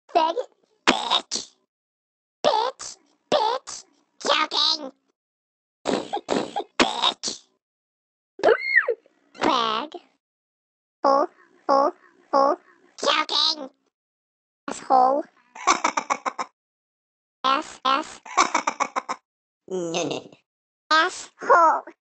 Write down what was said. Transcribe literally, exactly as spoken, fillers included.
Faggot. Bitch. Bitch. Bitch. Joking. Bitch. Fag. Oh, oh, oh. Joking. Asshole. Ass, ass. No, no, no. Asshole.